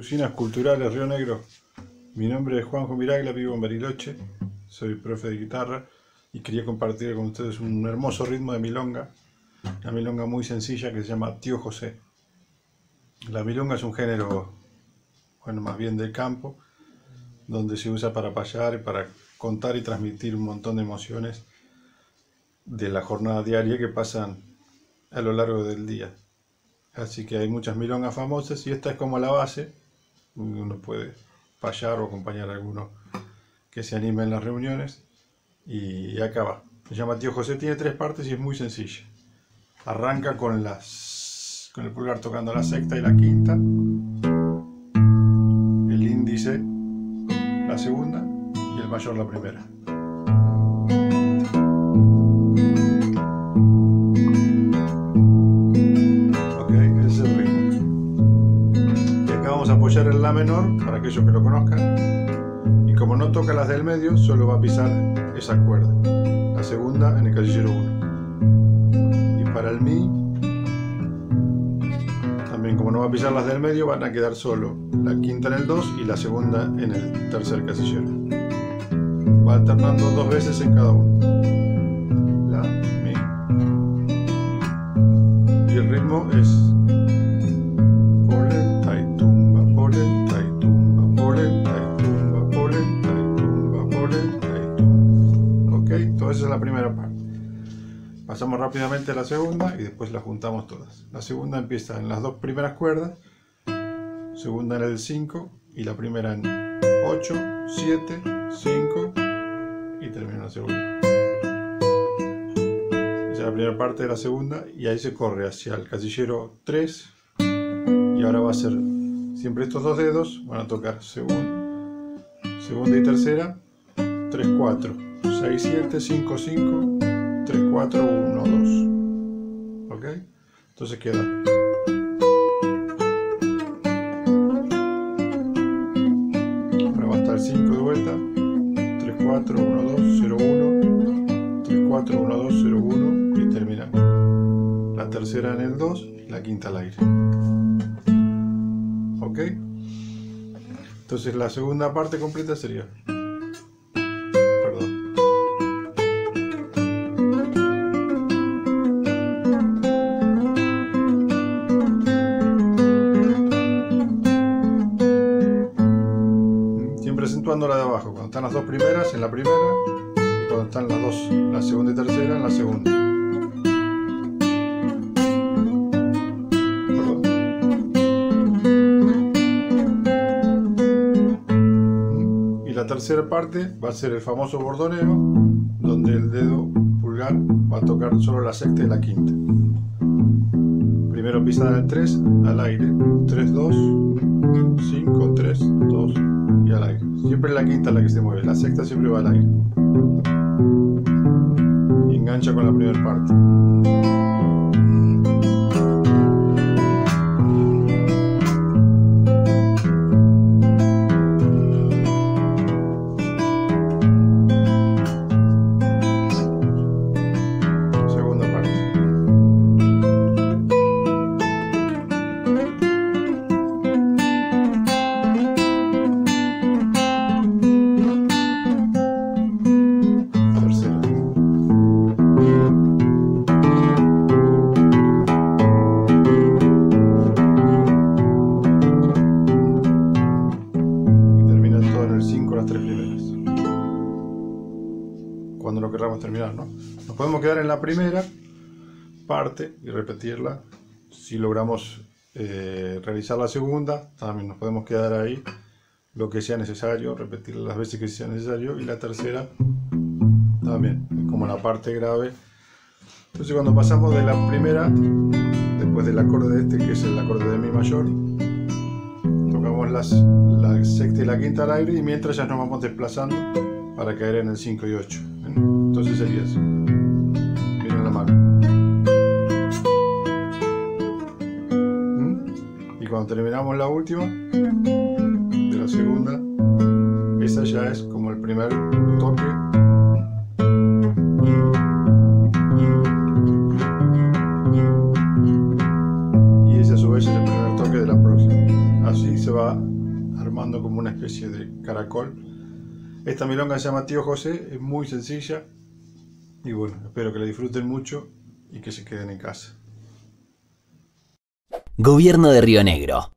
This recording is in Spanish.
Usinas Culturales Río Negro. Mi nombre es Juanjo Miraglia, vivo en Bariloche, soy profe de guitarra y quería compartir con ustedes un hermoso ritmo de milonga, una milonga muy sencilla que se llama Tío José. La milonga es un género, bueno, más bien del campo, donde se usa para payar y para contar y transmitir un montón de emociones de la jornada diaria que pasan a lo largo del día. Así que hay muchas milongas famosas y esta es como la base. Uno puede payar o acompañar a alguno que se anime en las reuniones. Y acá va. Se llama Tío José, tiene 3 partes y es muy sencilla. Arranca con el pulgar tocando la sexta y la quinta, el índice la segunda y el mayor la primera. Vamos a apoyar el La menor para aquellos que lo conozcan, y como no toca las del medio, solo va a pisar esa cuerda, la segunda en el casillero 1. Y para el Mi, también como no va a pisar las del medio, van a quedar solo la quinta en el 2 y la segunda en el tercer casillero. Va alternando 2 veces en cada uno. La, Mi. Y el ritmo es esa es la primera parte. Pasamos rápidamente a la segunda y después las juntamos todas. La segunda empieza en las 2 primeras cuerdas, segunda en el 5 y la primera en 8, 7, 5 y termina la segunda. Esa es la primera parte de la segunda y ahí se corre hacia el casillero 3 y ahora va a ser siempre estos 2 dedos, van a tocar segunda y tercera, 3, 4. 6, 7, 5, 5, 3, 4, 1, 2. ¿Ok? Entonces queda. Ahora va a estar 5 de vuelta. 3, 4, 1, 2, 0, 1. 3, 4, 1, 2, 0, 1. Y terminamos. La tercera en el 2 y la quinta al aire. ¿Ok? Entonces la segunda parte completa sería. Acentuando la de abajo, cuando están las 2 primeras en la primera y cuando están las 2, la segunda y tercera en la segunda. Y la tercera parte va a ser el famoso bordoneo, donde el dedo pulgar va a tocar solo la sexta y la quinta. Primero pisada en el 3 al aire, 3, 2, 5, 3, 2 y al aire. Siempre es la quinta la que se mueve, la sexta siempre va al aire. Y engancha con la primera parte. Segunda parte. Cuando lo queramos terminar, ¿no? Nos podemos quedar en la primera parte y repetirla. Si logramos realizar la segunda, también nos podemos quedar ahí lo que sea necesario, repetirla las veces que sea necesario, y la tercera también, como la parte grave. Entonces cuando pasamos de la primera, después del acorde este, que es el acorde de Mi mayor, tocamos la sexta y la quinta al aire, y mientras ya nos vamos desplazando para caer en el 5 y 8. Entonces sería así. Miren la mano. Y cuando terminamos la última de la segunda, esa ya es como el primer toque. Y ese a su vez es el primer toque de la próxima. Así se va armando como una especie de caracol. Esta milonga se llama Tío José, es muy sencilla y bueno, espero que la disfruten mucho y que se queden en casa. Gobierno de Río Negro.